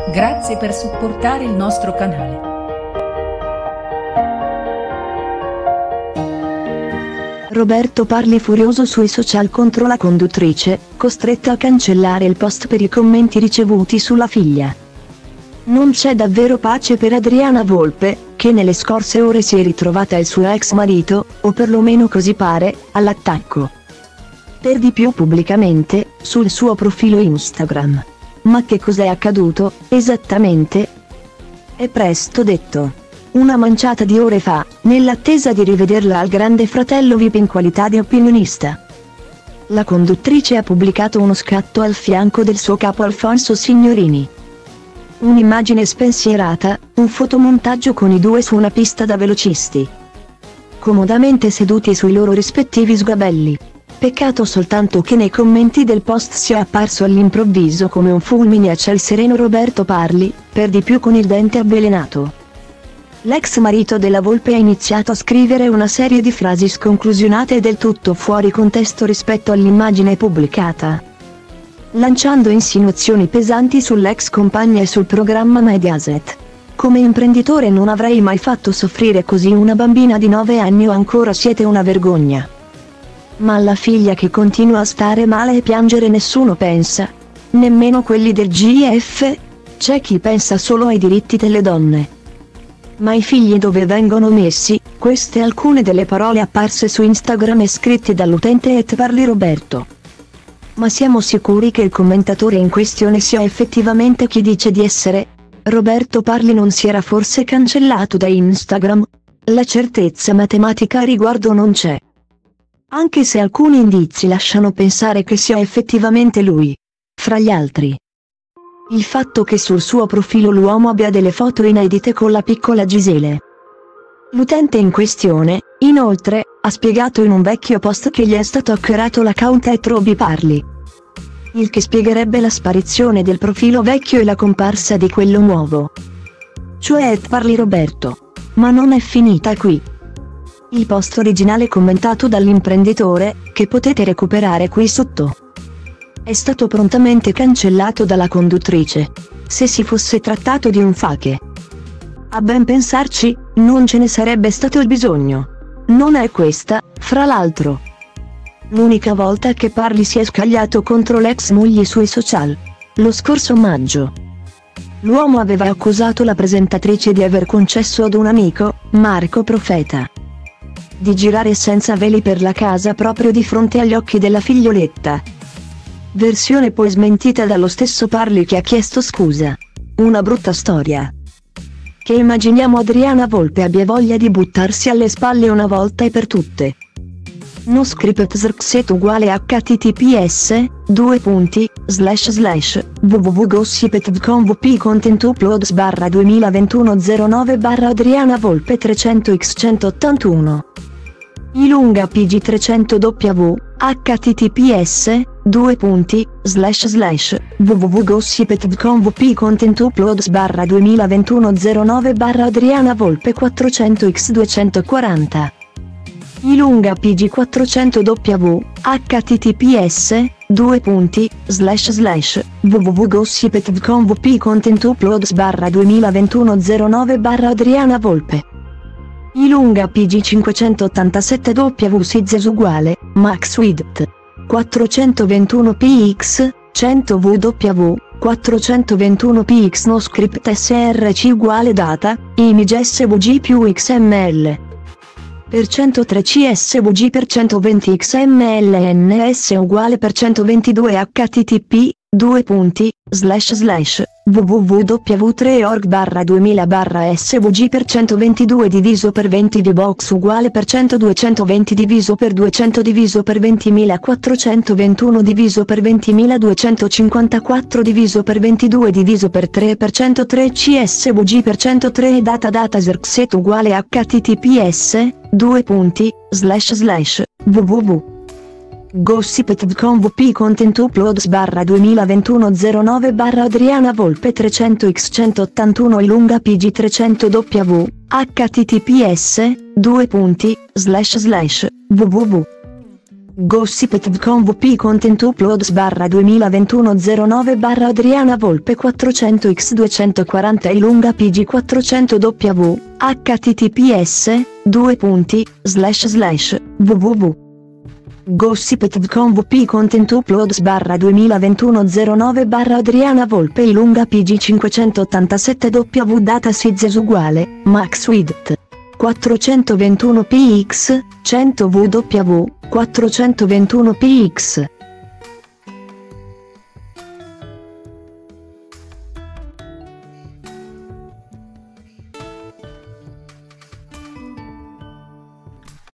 Grazie per supportare il nostro canale. Roberto Parli furioso sui social contro la conduttrice, costretta a cancellare il post per i commenti ricevuti sulla figlia. Non c'è davvero pace per Adriana Volpe, che nelle scorse ore si è ritrovata il suo ex marito, o perlomeno così pare, all'attacco. Per di più pubblicamente, sul suo profilo Instagram. Ma che cos'è accaduto, esattamente? È presto detto. Una manciata di ore fa, nell'attesa di rivederla al Grande Fratello VIP in qualità di opinionista, la conduttrice ha pubblicato uno scatto al fianco del suo capo Alfonso Signorini. Un'immagine spensierata, un fotomontaggio con i due su una pista da velocisti, comodamente seduti sui loro rispettivi sgabelli. Peccato soltanto che nei commenti del post sia apparso all'improvviso come un fulmine a ciel sereno Roberto Parli, per di più con il dente avvelenato. L'ex marito della Volpe ha iniziato a scrivere una serie di frasi sconclusionate e del tutto fuori contesto rispetto all'immagine pubblicata, lanciando insinuazioni pesanti sull'ex compagna e sul programma Mediaset. Come imprenditore non avrei mai fatto soffrire così una bambina di 9 anni o ancora siete una vergogna. Ma alla figlia che continua a stare male e piangere nessuno pensa. Nemmeno quelli del GF? C'è chi pensa solo ai diritti delle donne. Ma i figli dove vengono messi? Queste alcune delle parole apparse su Instagram e scritte dall'utente @parliroberto. Ma siamo sicuri che il commentatore in questione sia effettivamente chi dice di essere? Roberto Parli non si era forse cancellato da Instagram? La certezza matematica a riguardo non c'è. Anche se alcuni indizi lasciano pensare che sia effettivamente lui. Fra gli altri, il fatto che sul suo profilo l'uomo abbia delle foto inedite con la piccola Gisele. L'utente in questione, inoltre, ha spiegato in un vecchio post che gli è stato hackerato l'account @robyparli. Il che spiegherebbe la sparizione del profilo vecchio e la comparsa di quello nuovo. Cioè @parliroberto. Ma non è finita qui. Il post originale commentato dall'imprenditore, che potete recuperare qui sotto, è stato prontamente cancellato dalla conduttrice. Se si fosse trattato di un fake, a ben pensarci, non ce ne sarebbe stato il bisogno. Non è questa, fra l'altro, l'unica volta che Parli si è scagliato contro l'ex moglie sui social. Lo scorso maggio, l'uomo aveva accusato la presentatrice di aver concesso ad un amico, Marco Profeta, di girare senza veli per la casa proprio di fronte agli occhi della figlioletta. Versione poi smentita dallo stesso Parli, che ha chiesto scusa. Una brutta storia, che immaginiamo Adriana Volpe abbia voglia di buttarsi alle spalle una volta e per tutte. No script zrxet uguale https://www.gossip.com vp content uploads /2021 09 /Adriana Volpe 300x181 Ilunga PG 300 W https://www.gossip.com vp content uploads /2021 09 /Adriana Volpe 400x240 Ilunga PG 400 W https://www.gossip.com vp content uploads /2021 09 /Adriana Volpe Ilunga PG 587 W Sizes uguale max width 421px 100 WW 421px no script src uguale data image svg più xml per 103 csvg per 120 xml ns uguale per 122 http www.www.3org 2000 svg per 122 diviso per 20 vbox uguale per 100 220 diviso per 200 diviso per 20.421 diviso per 20.254 diviso per 22 diviso per 3 per 103 csvg per 103 data zrxet uguale https www.gossip.com vp content uploads /2021 09 /Adriana Volpe 300x181 Ilunga PG 300 W https://www Gossip.com VP Content Uploads /2021 09 Adriana Volpe 400x 240 e lunga PG 400 W https www. Gossip.com VP Content Uploads /2021 09 Adriana Volpe lunga PG 587 W data size uguale, max width 421 px 100 ww 421 px